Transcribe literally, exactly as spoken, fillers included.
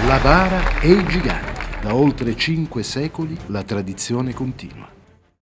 La bara e i giganti. Da oltre cinque secoli la tradizione continua.